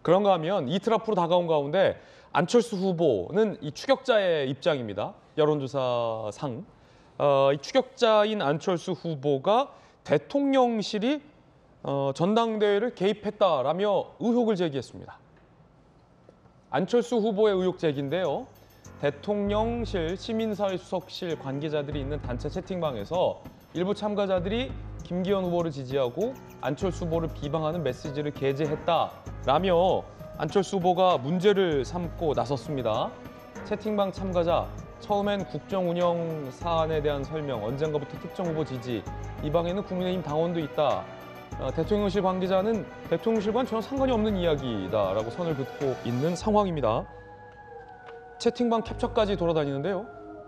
그런가 하면 이틀 앞으로 다가온 가운데 안철수 후보는 이 추격자의 입장입니다. 여론조사상. 이 추격자인 안철수 후보가 대통령실이 전당대회를 개입했다라며 의혹을 제기했습니다. 안철수 후보의 의혹 제기인데요. 대통령실, 시민사회 수석실 관계자들이 있는 단체 채팅방에서 일부 참가자들이 김기현 후보를 지지하고 안철수 후보를 비방하는 메시지를 게재했다라며 안철수 후보가 문제를 삼고 나섰습니다. 채팅방 참가자, 처음엔 국정 운영 사안에 대한 설명, 언젠가부터 특정 후보 지지, 이 방에는 국민의힘 당원도 있다. 대통령실 관계자는 대통령실과는 전혀 상관이 없는 이야기다라고 선을 긋고 있는 상황입니다. 채팅방 캡처까지 돌아다니는데요.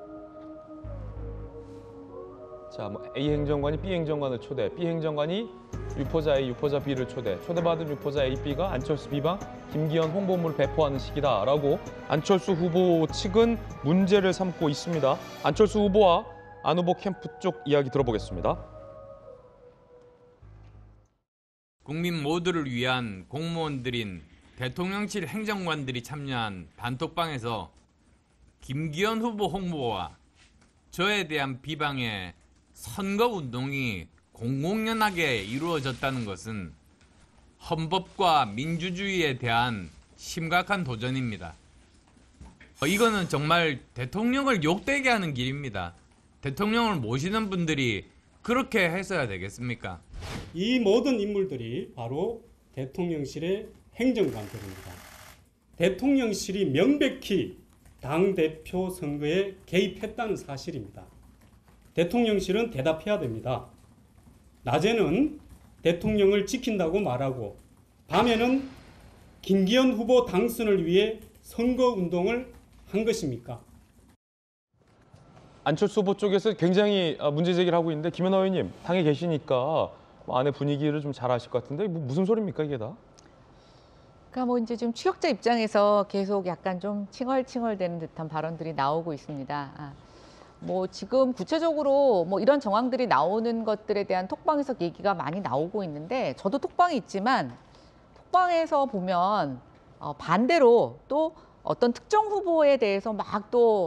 자, A 행정관이 B 행정관을 초대, B 행정관이 유포자 A, 유포자 B를 초대받은 유포자 A, B가 안철수 비방, 김기현 홍보물을 배포하는 시기다라고 안철수 후보 측은 문제를 삼고 있습니다. 안철수 후보와 안 후보 캠프 쪽 이야기 들어보겠습니다. 국민 모두를 위한 공무원들인 대통령실 행정관들이 참여한 단톡방에서 김기현 후보 홍보와 저에 대한 비방의 선거운동이 공공연하게 이루어졌다는 것은 헌법과 민주주의에 대한 심각한 도전입니다. 이거는 정말 대통령을 욕되게 하는 길입니다. 대통령을 모시는 분들이 그렇게 했어야 되겠습니까? 이 모든 인물들이 바로 대통령실의 행정관들입니다. 대통령실이 명백히 당대표 선거에 개입했다는 사실입니다. 대통령실은 대답해야 됩니다. 낮에는 대통령을 지킨다고 말하고 밤에는 김기현 후보 당선을 위해 선거운동을 한 것입니까? 안철수 후보 쪽에서 굉장히 문제 제기를 하고 있는데 김연아 의원님, 당에 계시니까 안에 분위기를 좀 잘 아실 것 같은데 무슨 소리입니까 이게 다? 그러니까 뭐 이제 좀 추격자 입장에서 계속 약간 좀 칭얼칭얼대는 듯한 발언들이 나오고 있습니다. 뭐 지금 구체적으로 뭐 이런 정황들이 나오는 것들에 대한 톡방에서 얘기가 많이 나오고 있는데 저도 톡방이 있지만 톡방에서 보면 반대로 또 어떤 특정 후보에 대해서 막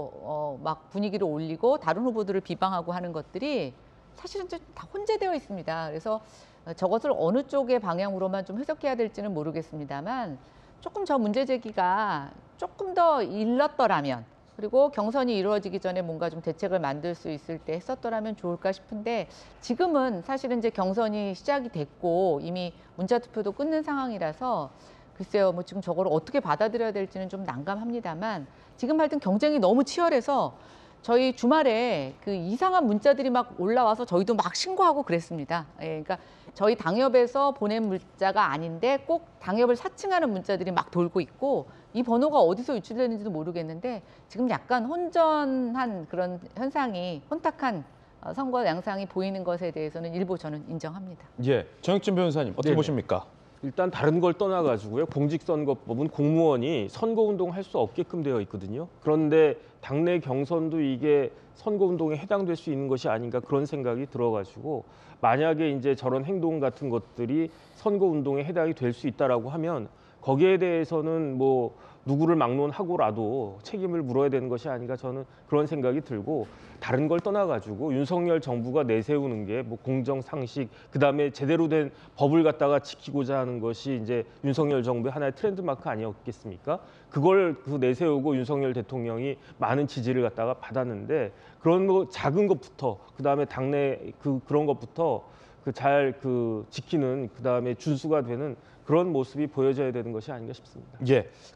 분위기를 올리고 다른 후보들을 비방하고 하는 것들이 사실은 좀 다 혼재되어 있습니다. 그래서 저것을 어느 쪽의 방향으로만 좀 해석해야 될지는 모르겠습니다만 조금 저 문제 제기가 조금 더 일렀더라면 그리고 경선이 이루어지기 전에 뭔가 좀 대책을 만들 수 있을 때 했었더라면 좋을까 싶은데 지금은 사실은 이제 경선이 시작이 됐고 이미 문자투표도 끝낸 상황이라서 글쎄요, 뭐 지금 저거를 어떻게 받아들여야 될지는 좀 난감합니다만 지금 하여튼 경쟁이 너무 치열해서 저희 주말에 그 이상한 문자들이 막 올라와서 저희도 막 신고하고 그랬습니다. 예, 그러니까 저희 당협에서 보낸 문자가 아닌데 꼭 당협을 사칭하는 문자들이 막 돌고 있고 이 번호가 어디서 유출되는지도 모르겠는데 지금 약간 혼전한 그런 현상이 혼탁한 선거 양상이 보이는 것에 대해서는 일부 저는 인정합니다. 예, 정혁진 변호사님 어떻게 네네. 보십니까? 일단 다른 걸 떠나가지고요. 공직선거법은 공무원이 선거운동 할 수 없게끔 되어 있거든요. 그런데 당내 경선도 이게 선거운동에 해당될 수 있는 것이 아닌가 그런 생각이 들어가지고 만약에 이제 저런 행동 같은 것들이 선거운동에 해당이 될 수 있다라고 하면 거기에 대해서는 뭐 누구를 막론하고라도 책임을 물어야 되는 것이 아닌가 저는 그런 생각이 들고 다른 걸 떠나가지고 윤석열 정부가 내세우는 게 뭐 공정 상식 그다음에 제대로 된 법을 갖다가 지키고자 하는 것이 이제 윤석열 정부의 하나의 트렌드마크 아니었겠습니까? 그걸 내세우고 윤석열 대통령이 많은 지지를 갖다가 받았는데 그런 거 작은 것부터 그다음에 당내 그런 것부터 잘 지키는 그다음에 준수가 되는 그런 모습이 보여져야 되는 것이 아닌가 싶습니다. 예,